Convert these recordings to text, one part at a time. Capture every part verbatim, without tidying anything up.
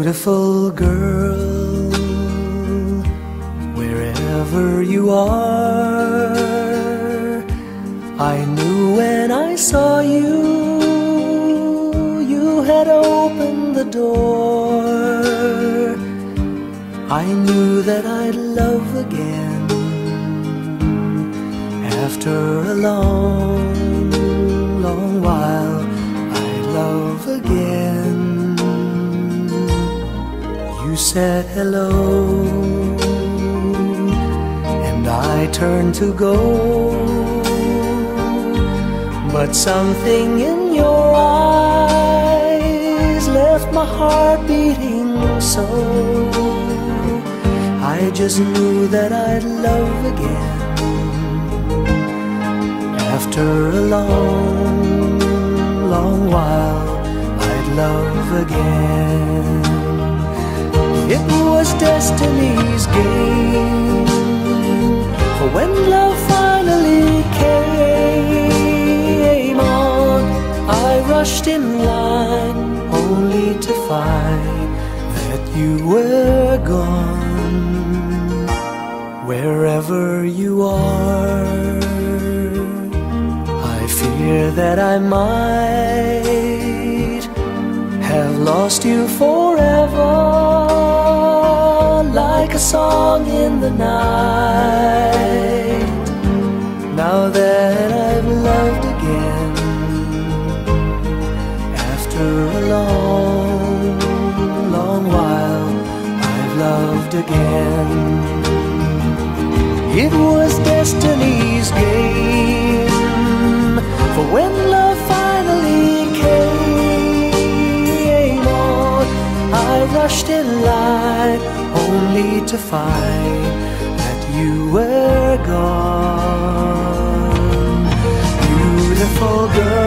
Beautiful girl, wherever you are, I knew when I saw you, you had opened the door. I knew that I'd love again after a long, long while. I'd love again. You said hello, and I turned to go, but something in your eyes left my heart beating so. I just knew that I'd love again after a long, long while. I'd love again. It was destiny's game, for when love finally came on, I rushed in line only to find that you were gone. Wherever you are, I fear that I might have lost you forever, like a song in the night. Now that I've loved again, after a long, long while, I've loved again. It was destiny's game, for when love finally came on, I rushed in line only to find that you were gone. Beautiful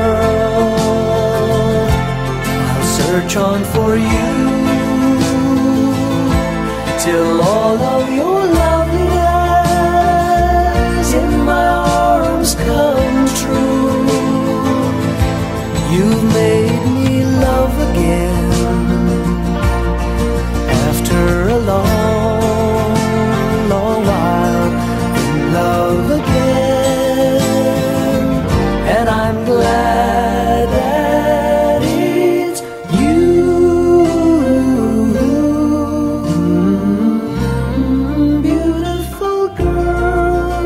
girl, I'll search on for you till all of your loveliness in my arms come true. You've made me love again after a long, long while, in love again. And I'm glad that it's you. Beautiful girl.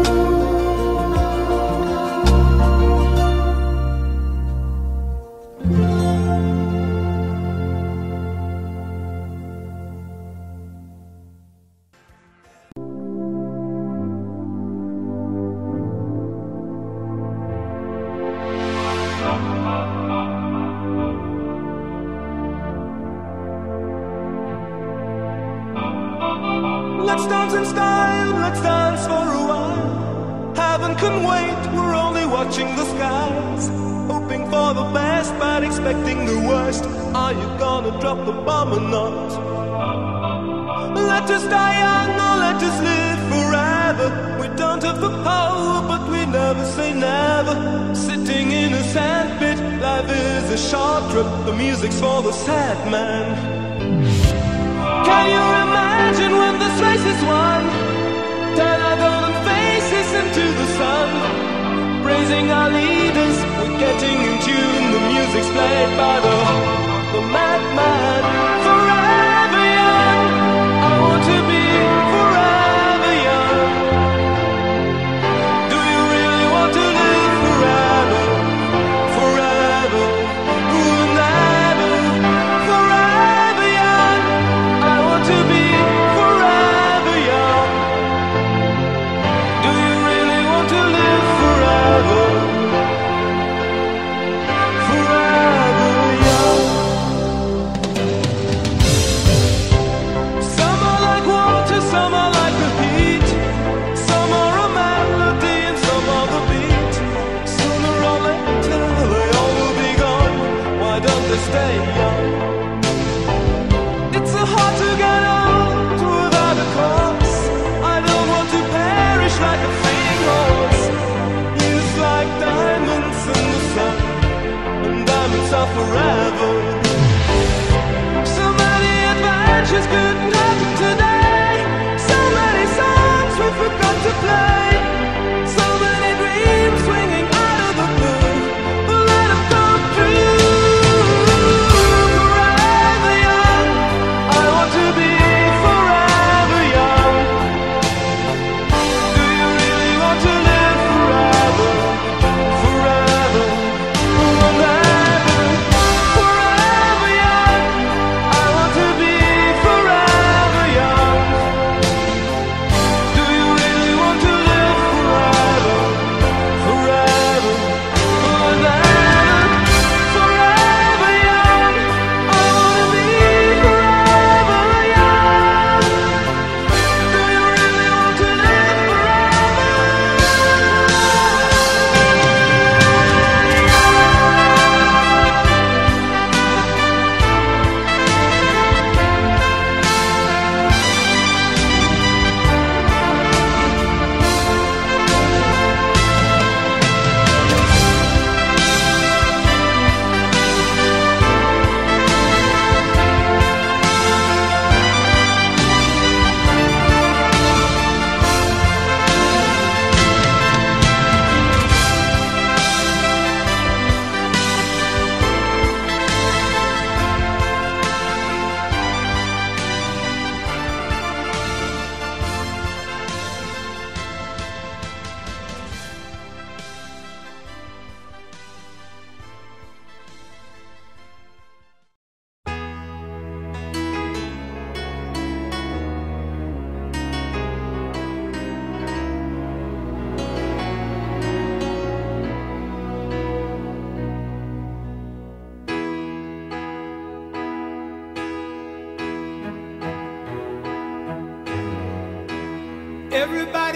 Let's dance in style, let's dance for a while. Heaven can wait, we're only watching the skies, hoping for the best but expecting the worst. Are you gonna drop the bomb or not? Let us die young or let us live forever. We don't have the power but we never say never. Sitting in a sandpit, life is a short trip. The music's for the sad man. Can you imagine when this race is won? Turn our golden faces into the sun, praising our leaders, we're getting in tune. The music's played by the, the madman. Forever young, I want to be forever young. Do you really want to live forever? Forever, never. Forever young, I want to be forever young. Do you really want to live forever? Forever young.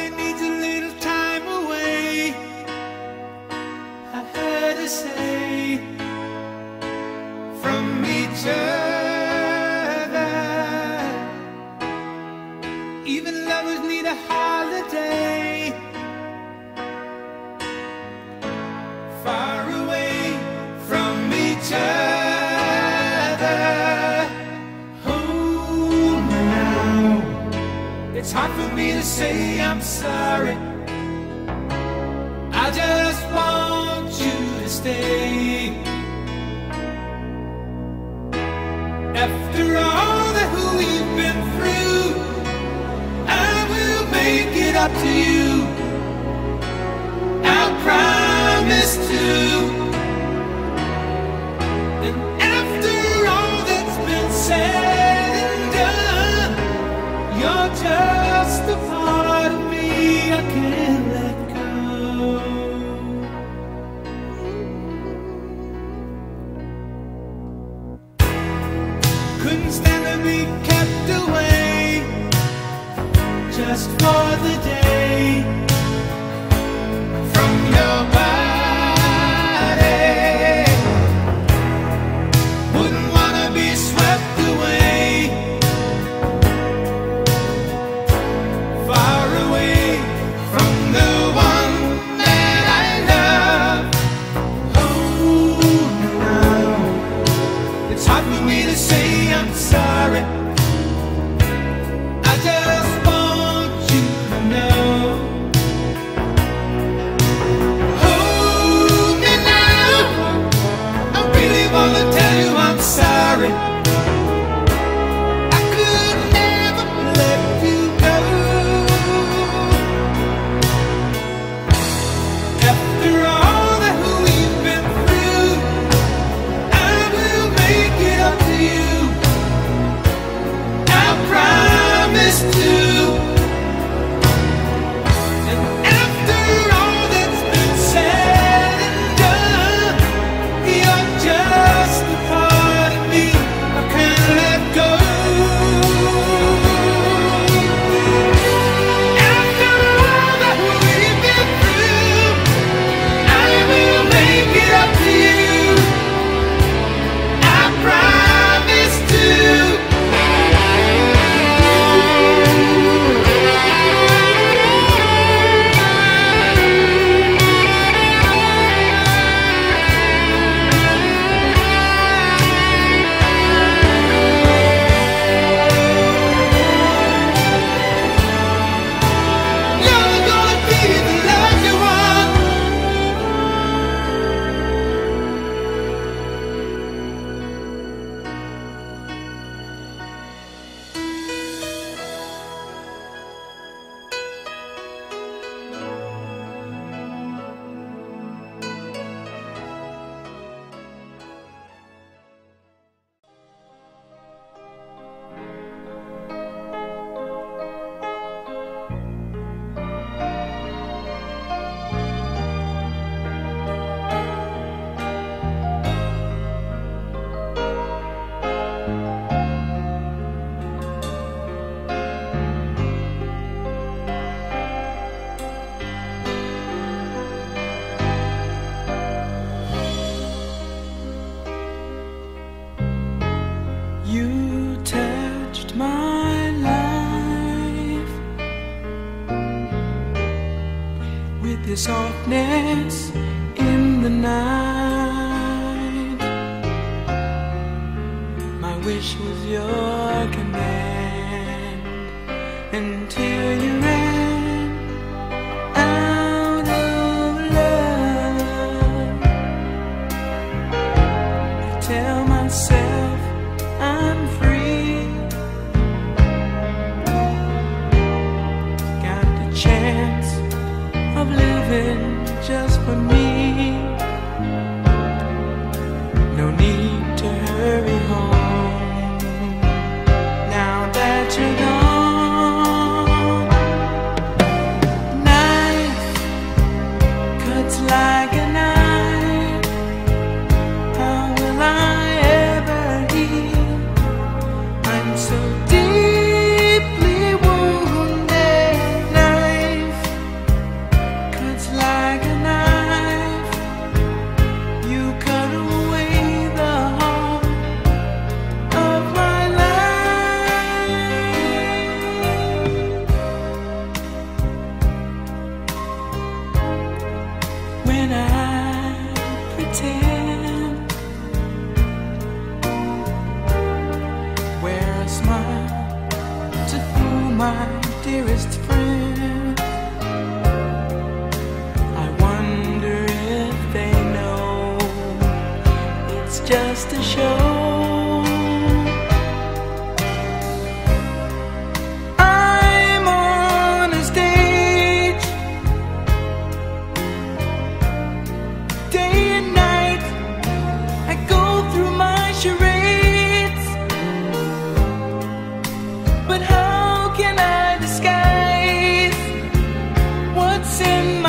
Everybody needs a little time away, I heard her say, from each other. Even lovers need a holiday, far away from each other. Hold me now, it's hard for me to say I'm sorry. I just want you to stay. After all that we've been through, I will make it up to you, I promise to. And after all that's been said and done, you're just a part of me I can't let go. Couldn't stand to be kept away just for the day from your body. Wouldn't wanna be swept away, far away from the one that I love. Oh, now it's hard for me to say I'm sorry. I just want you to know. Hold me now, I really wanna tell you I'm sorry. I could never let you go. After all that we've been through, I will make it up to you, I promise to. And after all that's been said and done, you're just a part of me I can't let go. After all that we've been through, I will make it up to you, I promise to. You're gonna be the lucky one. You touched my life with your softness in the night. My wish was your command until you ran out of love. I tell myself I'm free, got the chance of living just for me. No need to hurry home now that you're gone. Knife cuts like a knife. How will I ever heal? I'm so deeply wounded. Knife pretend, wear a smile to fool my dearest friend. I wonder if they know it's just a show. I'm on a stage, day and night I go through my charades, but how can I disguise what's in my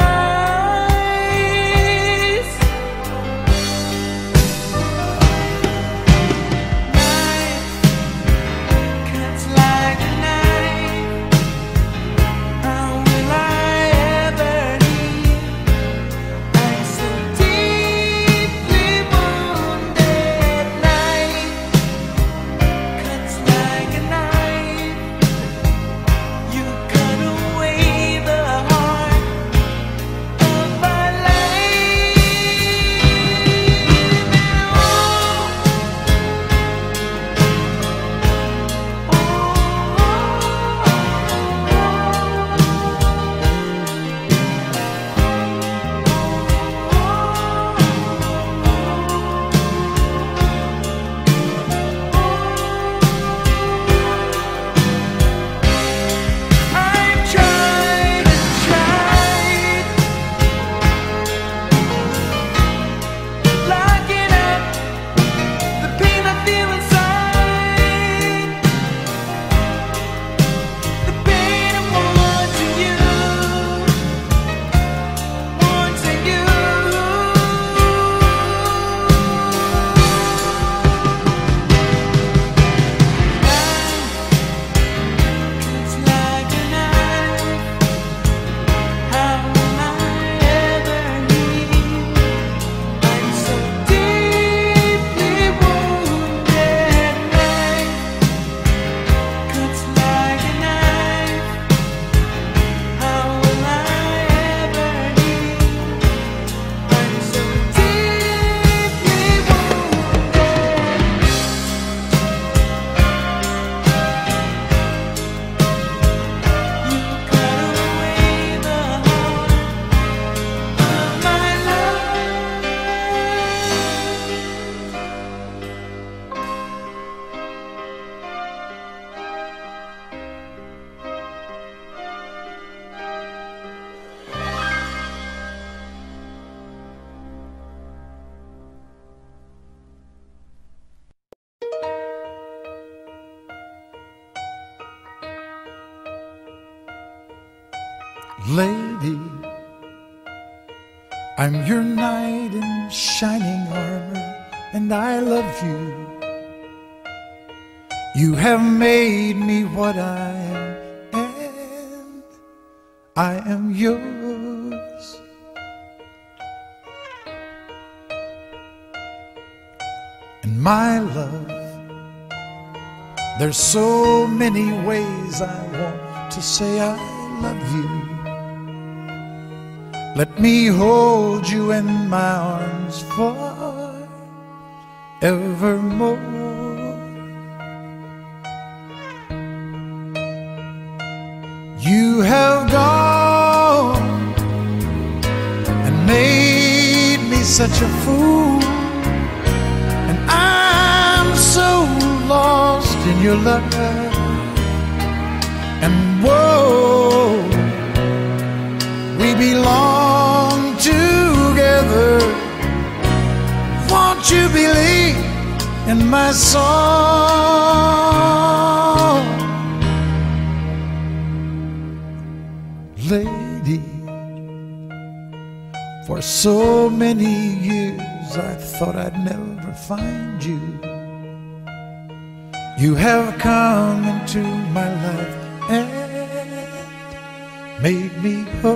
eyes? Life cuts like a knife. How will I ever heal? I'm so deeply wounded. Life cuts like a knife. You cut away the heart of my life. I've tried and tried, locking up the pain I feel inside, the pain of wanting you, wanting you. It's like a knife. How will I ever heal? I'm so deeply wounded. Life cuts like a knife. How will I ever heal? I'm so deeply wounded. You cut away the heart of my love. Lady, I'm your knight in shining armor, and I love you. You have made me what I am, and I am yours. And my love, there's so many ways I want to say I love you. Let me hold you in my arms forevermore. You have gone and made me such a fool, and I'm so lost in your love. And whoa, we belong together. Won't you believe in my song? Lady, for so many years I thought I'd never find you. You have come into my life and made me whole.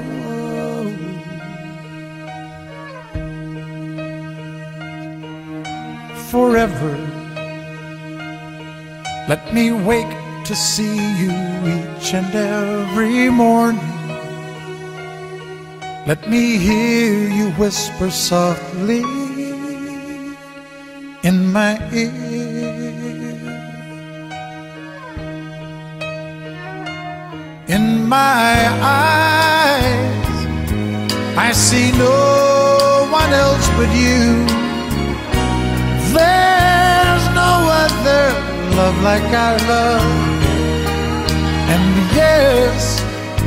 Forever, let me wake to see you each and every morning. Let me hear you whisper softly in my ear. In my eyes, I see no one else but you. There's no other love like our love. And yes,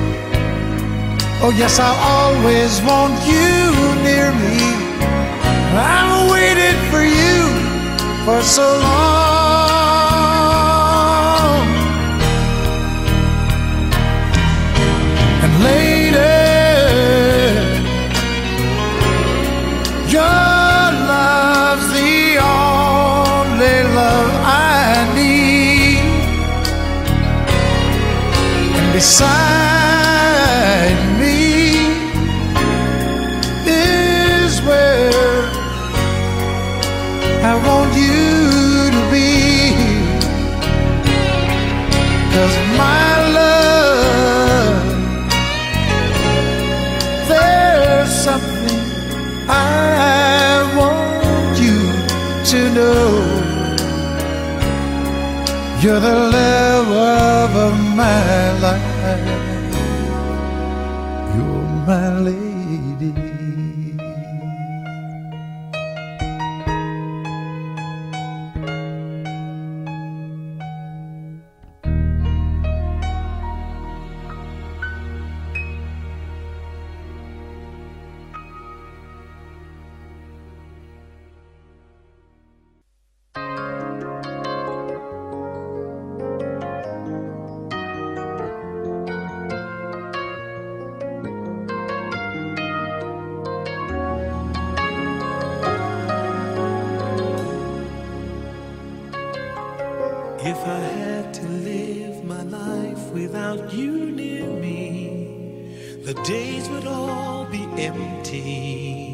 oh yes, I'll always want you near me. I've waited for you for so long. And lady, your love's the only love I need. And beside me is where I want you to be. 'Cause my love, there's something I want you to know. You're the love of my life. You're my lady. If I had to live my life without you near me, the days would all be empty.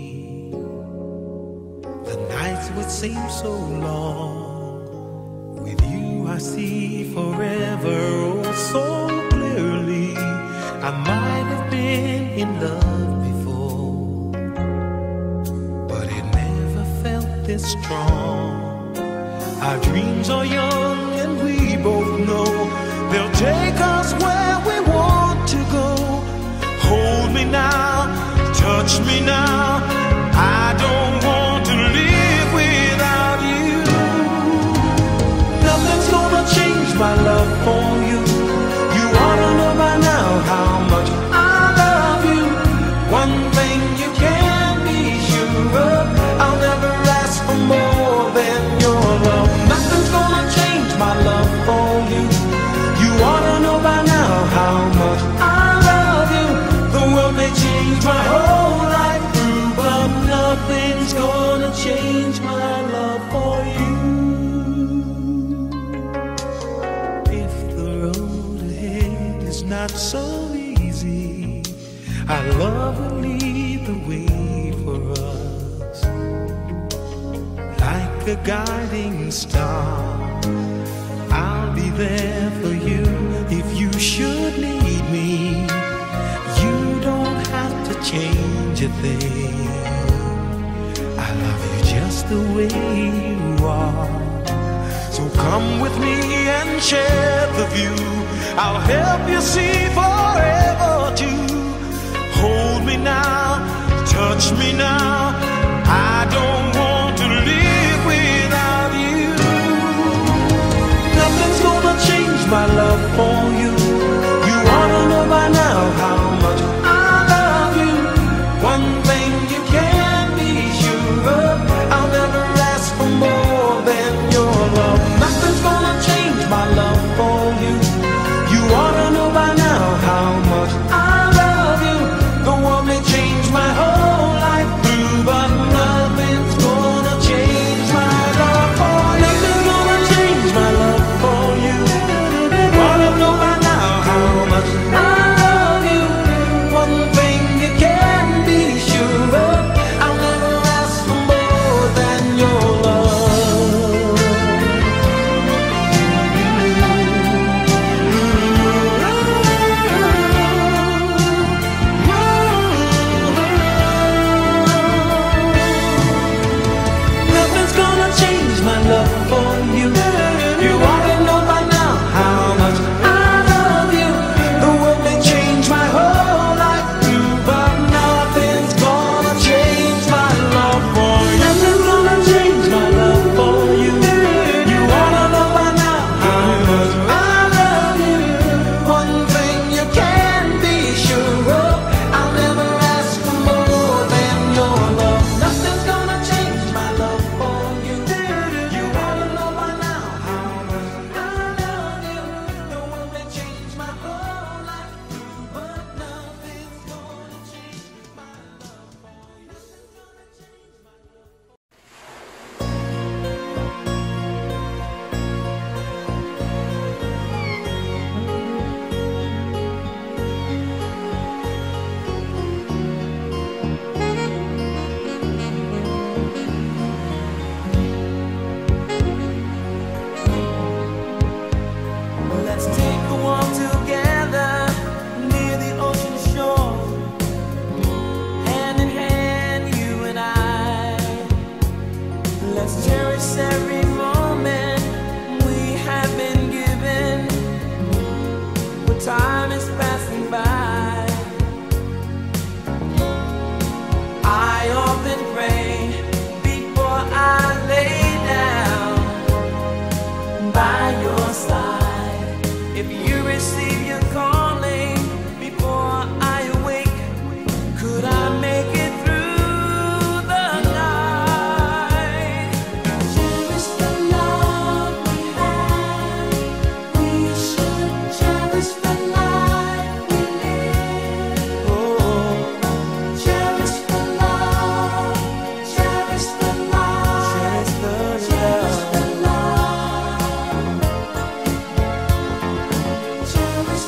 The nights would seem so long. With you I see forever oh so clearly. I might have been in love before, but it never felt this strong. Our dreams are young and we both know they'll take us where we want to go. Hold me now, touch me now. I don't want to live without you. Nothing's gonna change my love for you. You ought to know by now how much I love you. One thing you can be sure of, I'll never ask for more than your love. Nothing's gonna change my love for you. You ought to know by now how much I love you. The world may change my whole life through, but nothing's gonna change my love for you. If the road ahead is not so easy, our love will lead the way for us. Like a guiding star, I'll be there for you if you should need me. You don't have to change a thing. I love you just the way you are. So come with me and share the view. I'll help you see forever too. Hold me now, touch me now. I don't want to live without you. Nothing's gonna change my love for you. You ought to know by now how much I love you. One thing you can be sure of, I'll never ask for more than your love. Nothing's gonna change my love for you. You ought to know by now how much I love you. The world may change my whole life through, If you receive your calling before I awake, could I make it through the night? Cherish the love we have. We should cherish the life we live. Oh, Cherish the love. Cherish the life. cherish the Cherish love. the love. Cherish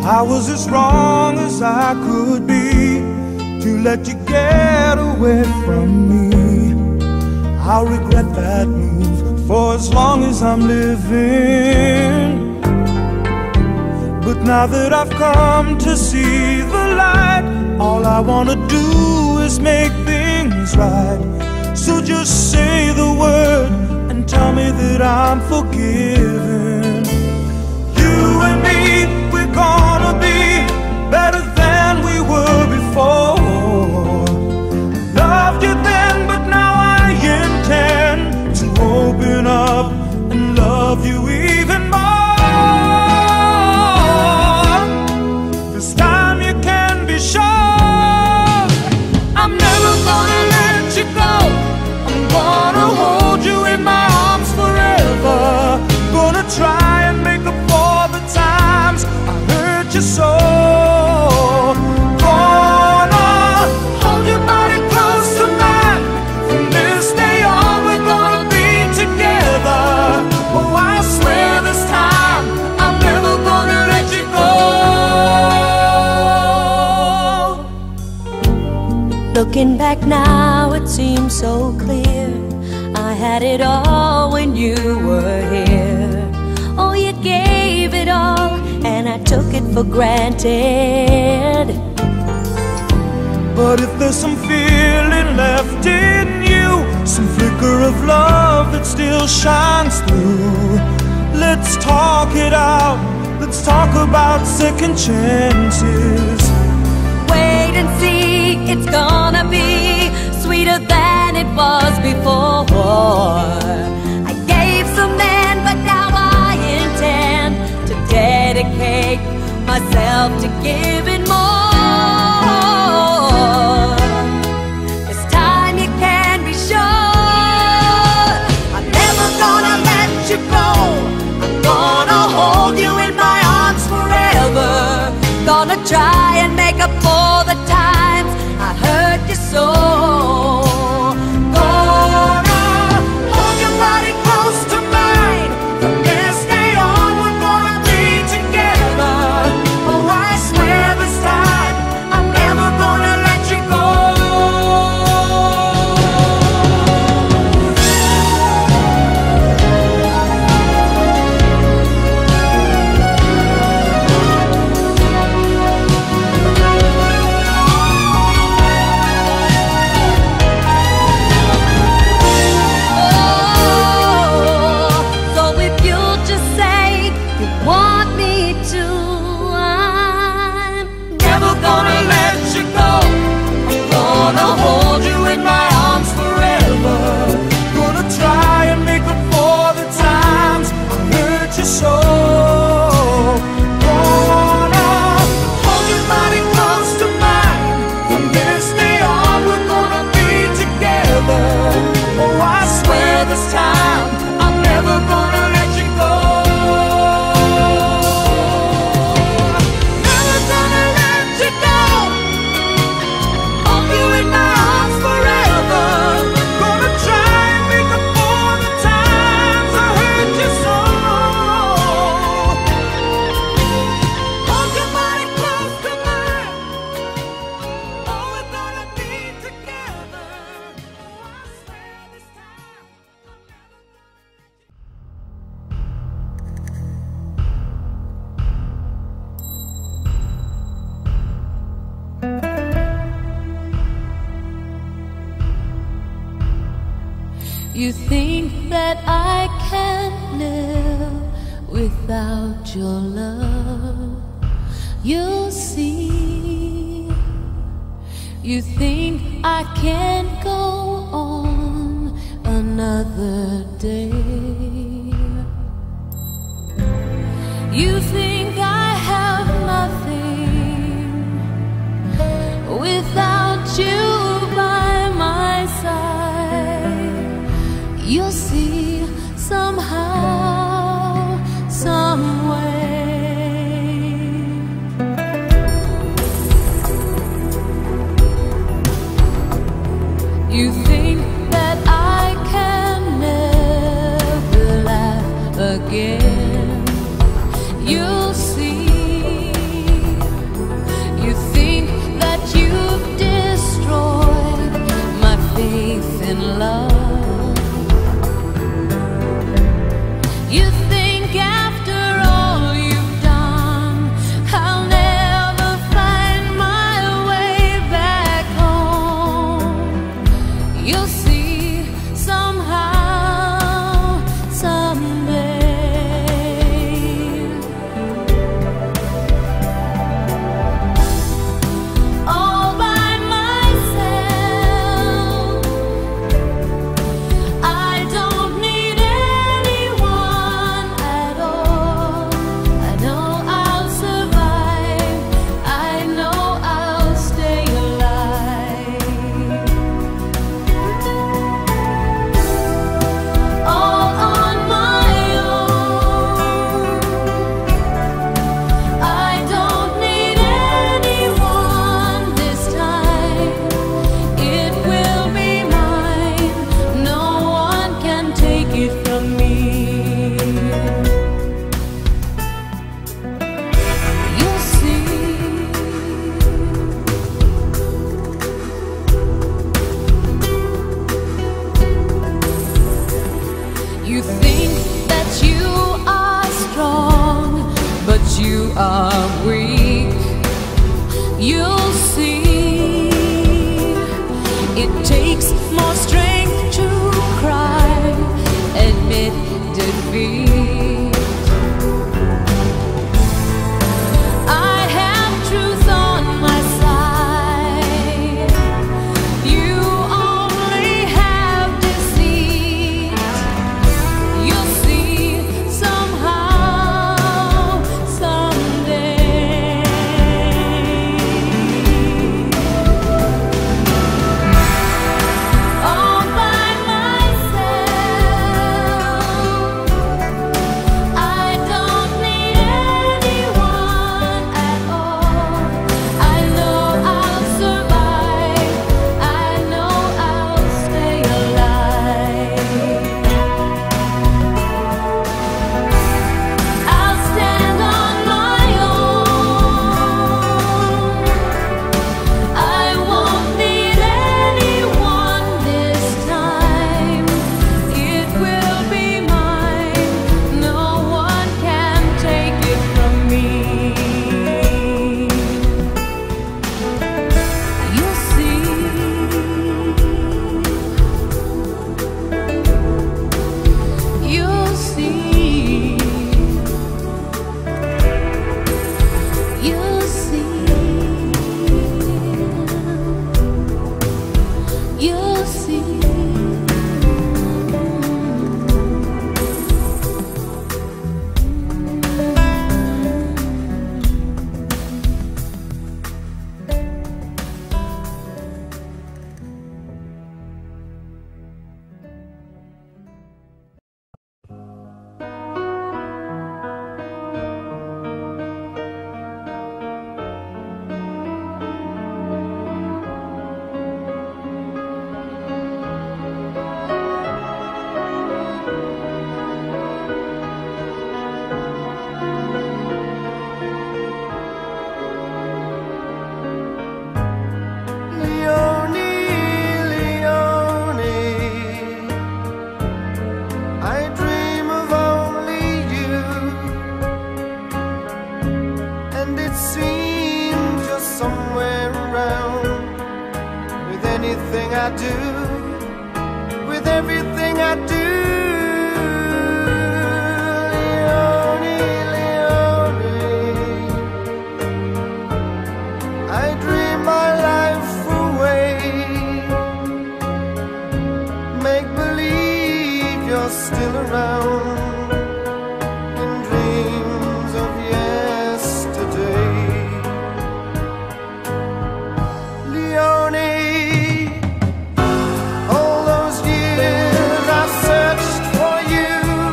I was as wrong as I could be to let you get away from me. I'll regret that move for as long as I'm living. But now that I've come to see the light, all I wanna do is make things right. So just say the word and tell me that I'm forgiven. You and me, we're gonna be better than we were before. Loved you then, but now I intend to open up and love you even more. This time you can be sure I'm never gonna let you go. I'm gonna hold you in my arms forever. Gonna try and make up for the times I hurt you so. Gonna hold your body close to mine. From this day on we're gonna be together. Oh, I swear this time I'm never gonna let you go. Looking back now, it seems so clear. I had it all when you were here. Oh, you gave it all, and I took it for granted. But if there's some feeling left in you, some flicker of love that still shines through, let's talk it out. Let's talk about second chances. Wait and see, it's gonna be sweeter than it was before. I gave some then, but now I intend to dedicate myself to giving more. This time you can be sure I'm never gonna let you go. I'm gonna hold you in my arms forever. Gonna try and make up for the times I hurt you so. Gonna hold your body close to mine. From this day on we're gonna be together. Oh, I swear this time I'm never gonna let you go. You think that I can't live without your love. You'll see. You think I can't go on another day. You think I have nothing without you by my side. You'll see somehow, some way. You think that I can never laugh again. You'll see are weak, you'll see it takes more strength to cry, admit defeat. I have truth on my side, you only have deceit. You'll see somehow, someday. All by myself, I don't need anyone at all. I know I'll survive, I know I'll stay alive. I'll stand on my own. I won't need anyone this time. It will be mine. No one can take it from me. You'll see. You'll see. You'll see. You'll see. Leone, Leone, I dream of only you, and it seems you're somewhere around. With anything I do, with everything I do. Leone, Leone, I dream my life away. Make believe you're still around in dreams of yesterday. Leone, all those years I searched for you,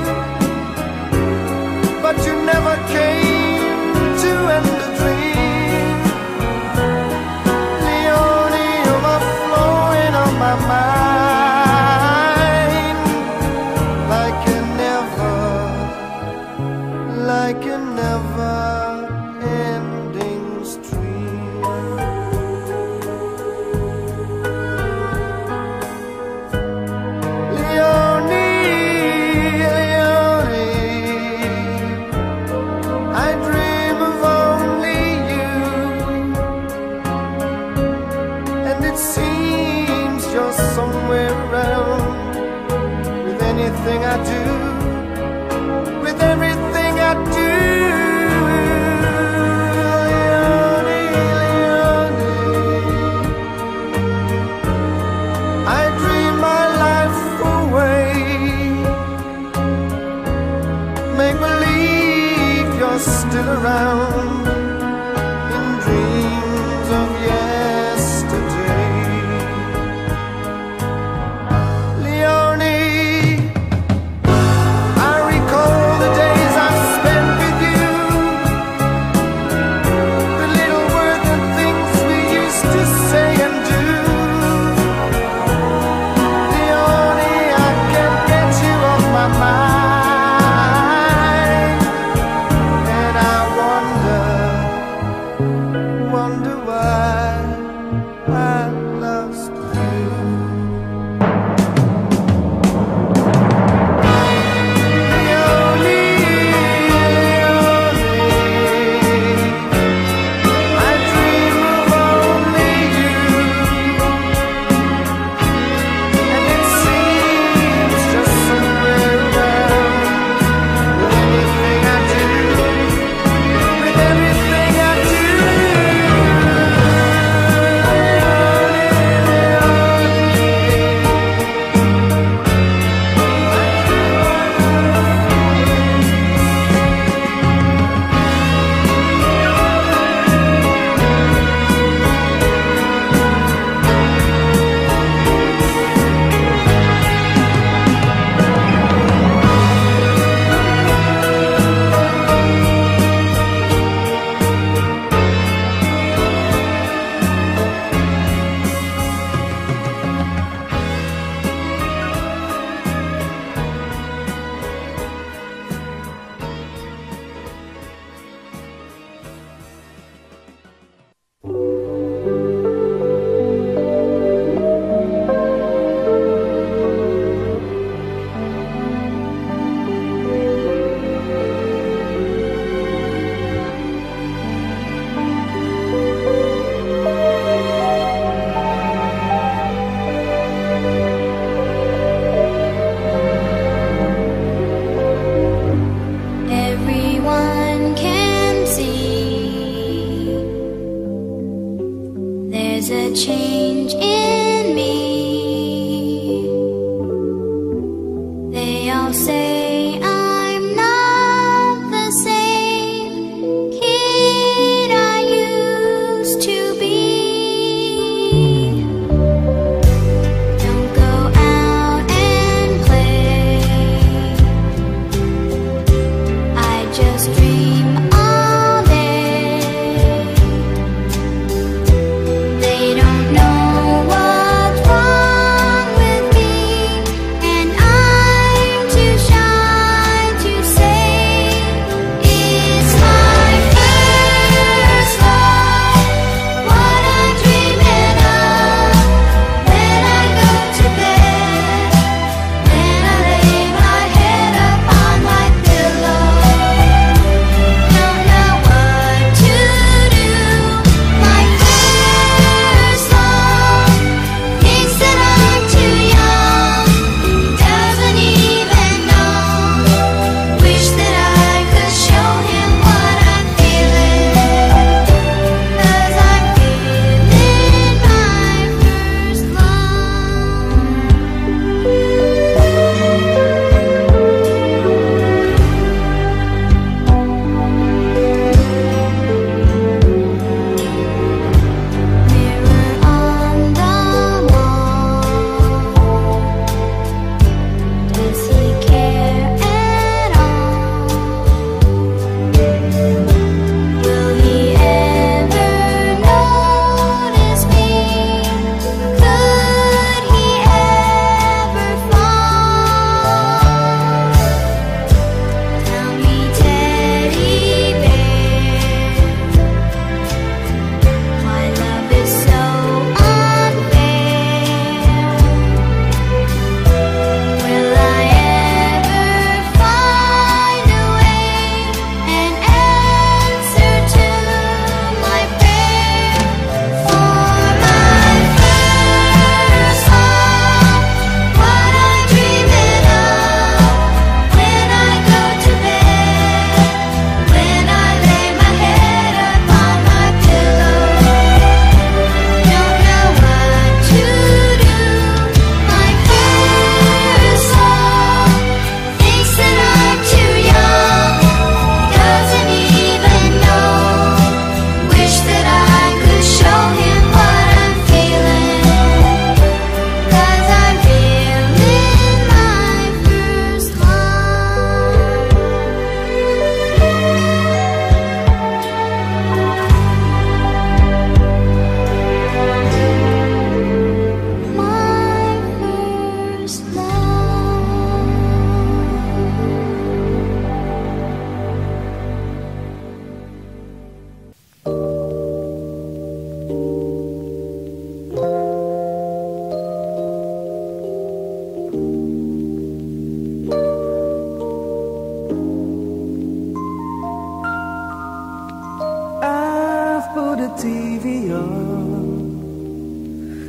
but you never came to end the dream. Leone, overflowing on my mind, like a never, like a never-ending stream. Leone, Leone, I dream of only you, and it seems you're somewhere around. With anything I do, with everything I do. Leone, Leone, I dream my life away. Make believe you're still around in dreams of yesterday. Leone, I recall the days I spent with you, the little words and things we used to say and do. Leone, I can't get you off my mind, and I wonder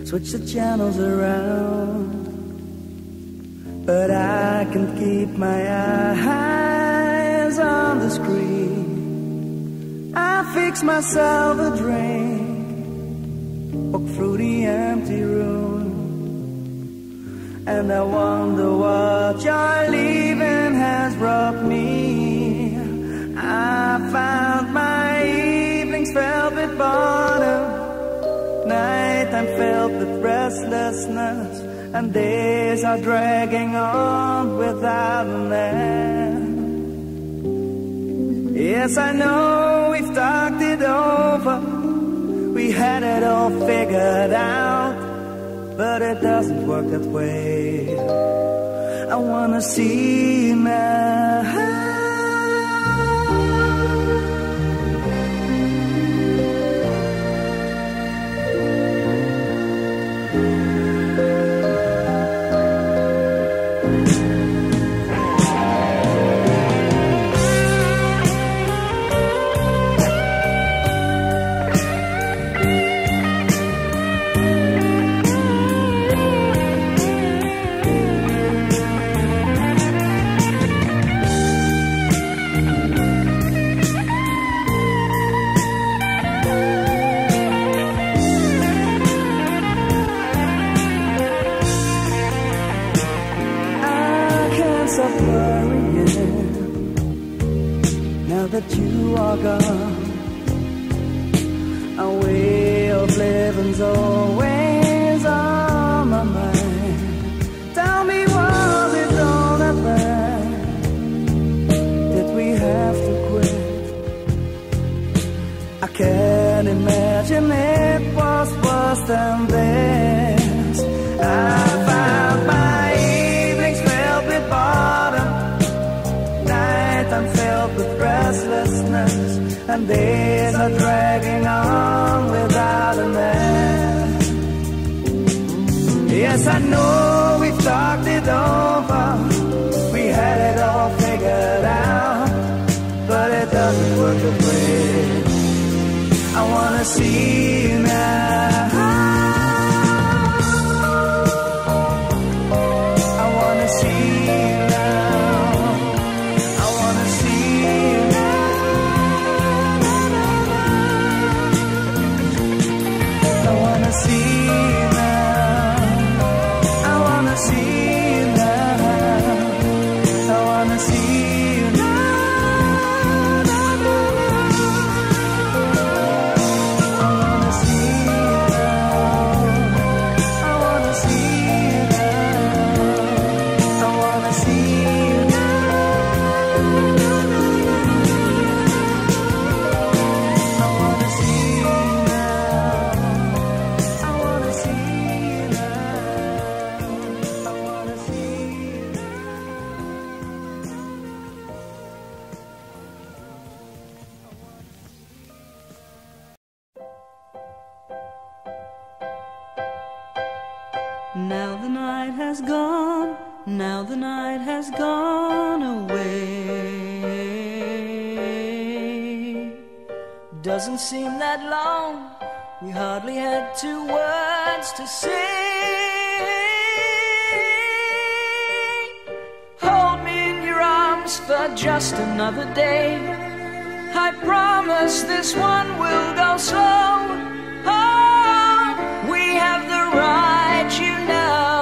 switch the channels around, but I can keep my eyes on the screen. I fix myself a drink, walk through the empty room, and I wonder what your leaving has brought me. I found my evenings filled with boredom, night I'm filled with restlessness, and days are dragging on without an end. Yes, I know we've talked it over, we had it all figured out, but it doesn't work that way. I wanna see you now. That you are gone, our way of living's always on my mind. Tell me, was it all that bad? Did we have to quit? I can't imagine it was worse than this. I found my evenings filled with boredom, night I'm filled with restlessness, and days are dragging on without an end. Yes, I know we've talked it over, we had it all figured out, but it doesn't work that way. I wanna see you now. I wanna see you now. I wanna see you now. I wanna see you now. I wanna see you now. I wanna see you now. I wanna see you now. I wanna see you now. I wanna see you now. I wanna see you now. I wanna see you now. I wanna see you now. Now the night has gone, now the night has gone away. Doesn't seem that long, we hardly had two words to say. Hold me in your arms for just another day. I promise this one will go slow. Oh, we have the right, you know.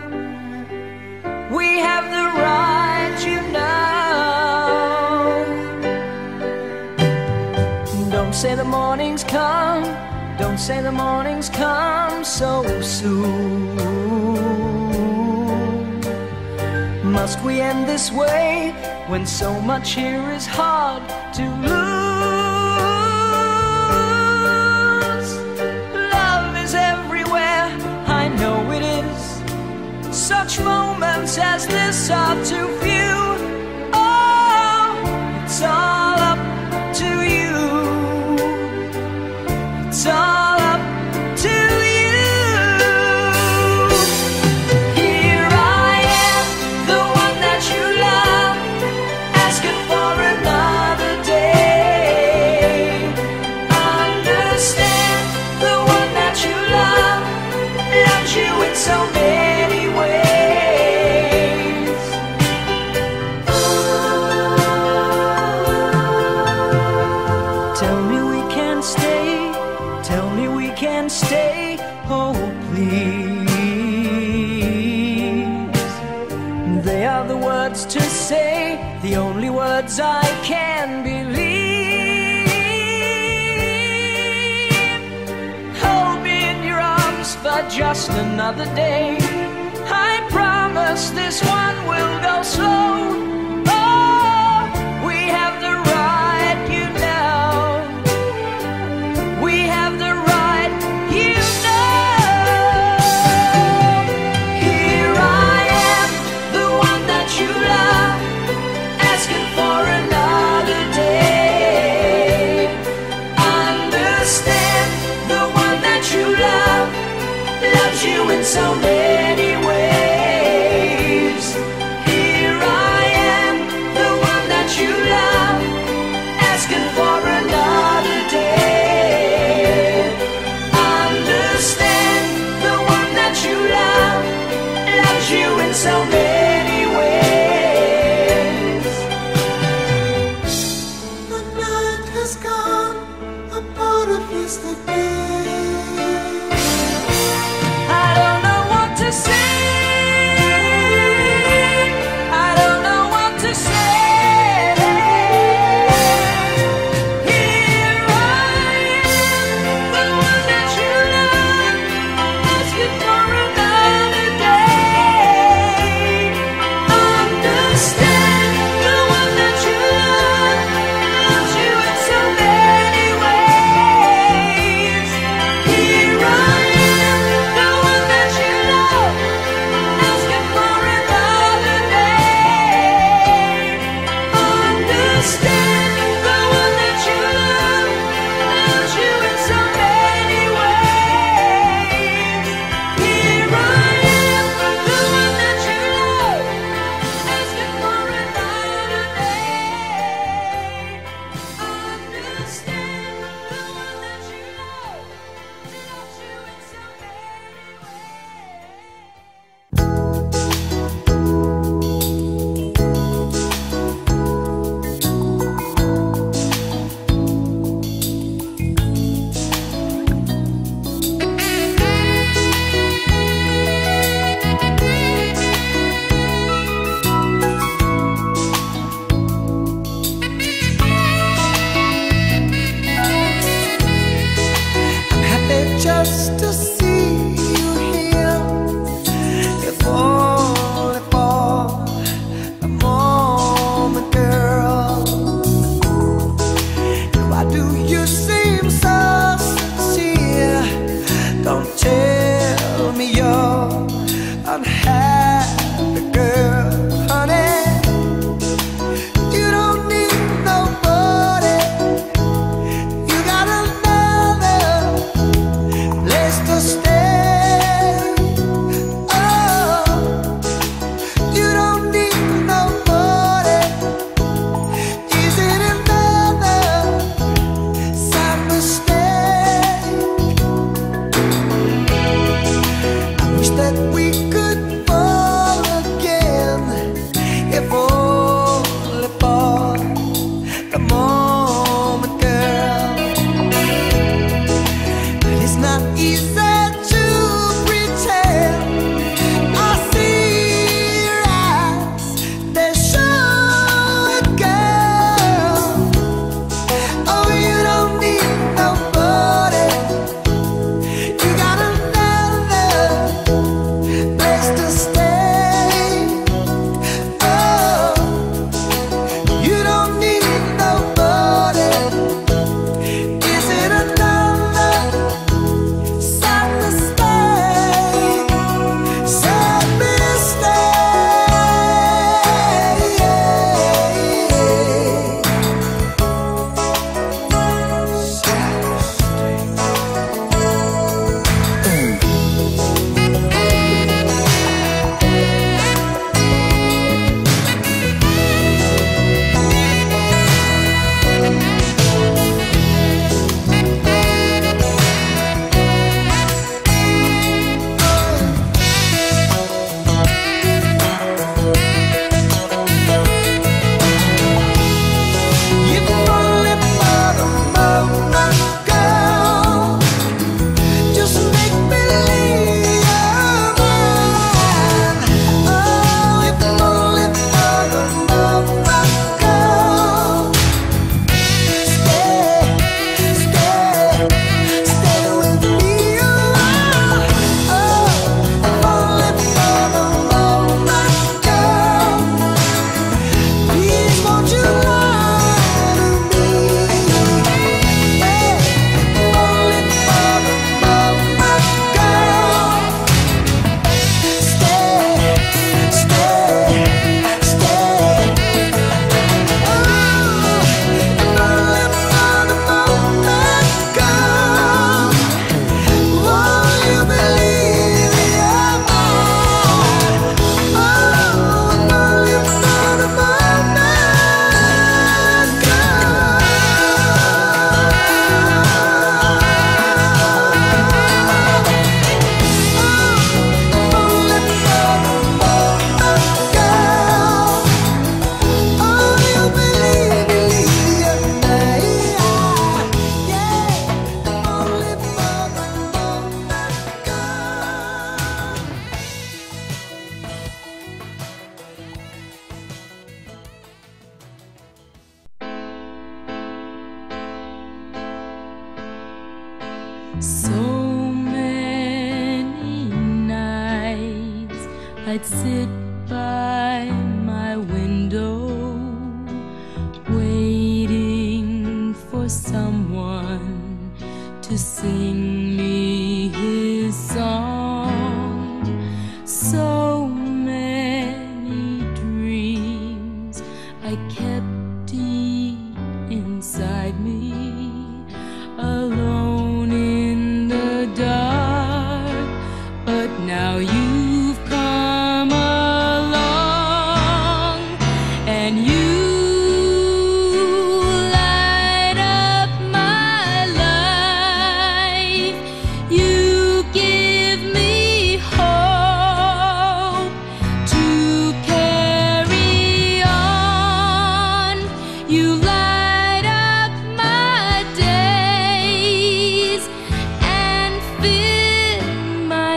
We have the right, you know. Don't say the morning's come, don't say the morning's come so soon. Must we end this way when so much here is hard to lose? Love is everywhere, I know it is. Such moments as this are too few. Oh, it's all up to you. It's all up to you. Here I am, the one that you love, asking for another day. Understand, the one that you love words to say, the only words I can believe. Hold me in your arms for just another day. I promise this one will go slow. Oh, we have the right, you know. We have the right, you know. Here I am, the one that you love, asking for another day. Understand, the one that you love loves you in so many ways. So many nights I'd sit by my window, waiting for someone to sing me his song. So many dreams I kept deep inside me, alone in the dark. But now you've come along, and you light up my life. You give me hope to carry on. You light up my days and fill my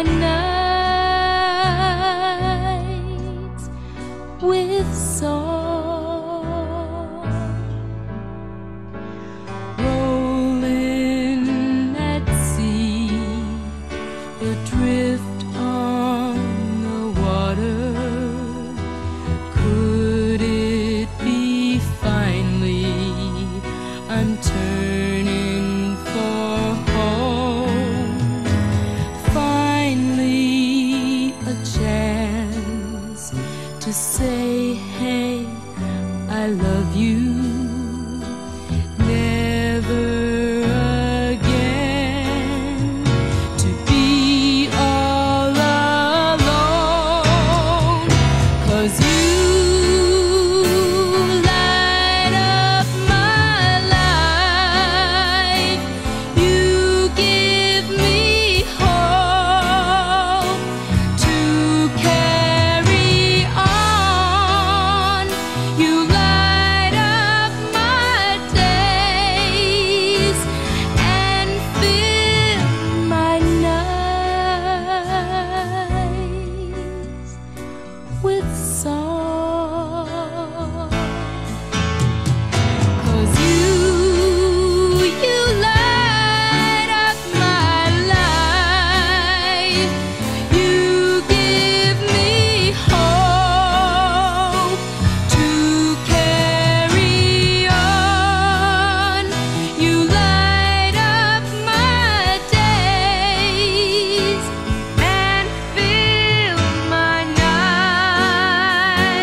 nights with song. Rolling at sea, adrift on the water, could it be finally I'm turning for home? Finally a chance to say, hey, I love you. Never again to be all alone, 'cause you light up my life. You give me hope to carry on. You light up my days and fill my nights with song. 'Cause you, you light up my life. You give me hope to carry on. You light up my days and fill my nights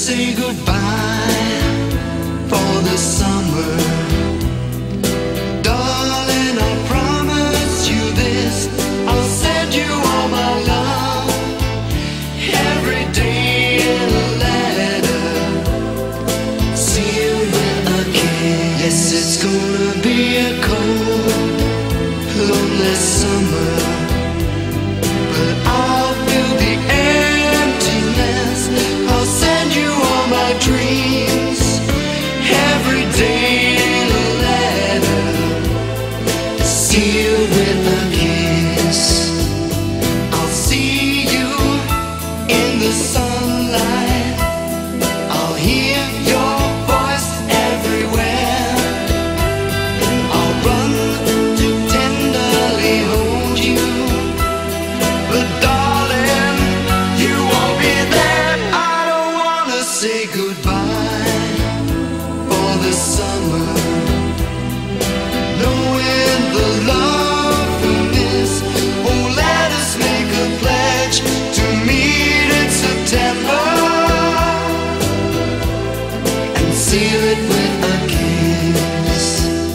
say goodbye for the summer. Darling, I promise you this, I'll send you all my love every day in a letter, sealed with a kiss. Yes, it's gonna be a cold, lonely summer, but I'll fill the emptiness. I'll send you all my dreams every day in a letter, sealed with a kiss. I'll see you in the sunlight, I'll hear your voice everywhere, I'll run to tenderly hold you, but darling, you won't be there. I don't wanna say goodbye for the summer, knowing the love we miss. Oh, let us make a pledge to meet in September and seal it with a kiss.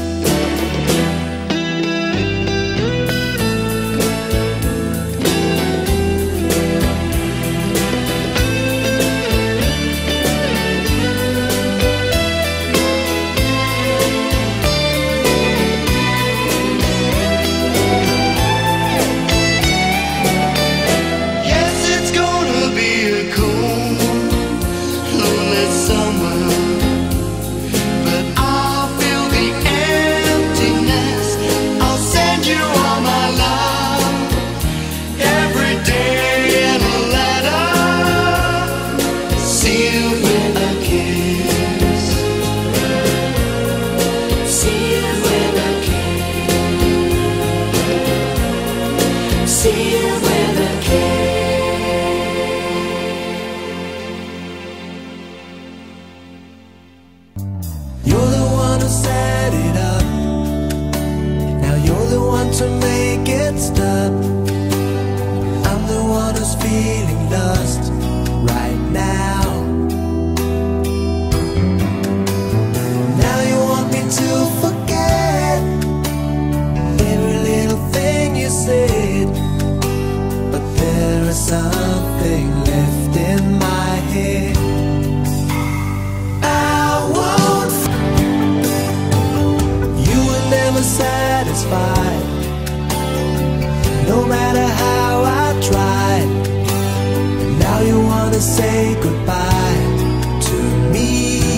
Yes, it's gonna be a cold, lonely summer, but I'll fill the emptiness. I'll send you all my love every day in a letter, sealed with a kiss, sealed with a kiss, sealed with a kiss. You're the one who set it up. Now you're the one to make it stop. I'm the one who's feeling lost right now. Now you want me to forget every little thing you said, but there is something left in my head. I won't. You were never satisfied, no matter how I tried. Now you wanna say goodbye to me.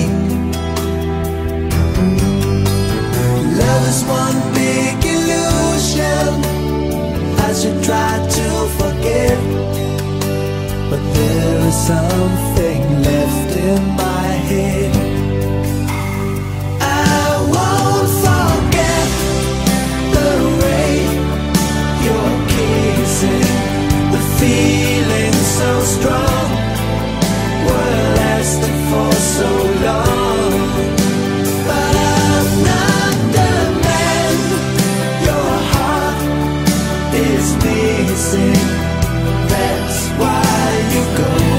Love is one big illusion, I should try to forget, but there is something left in my head. I won't forget the way you're kissing, the feeling so strong, were lasting for so long. But I'm not the man your heart is missing. That's why you go.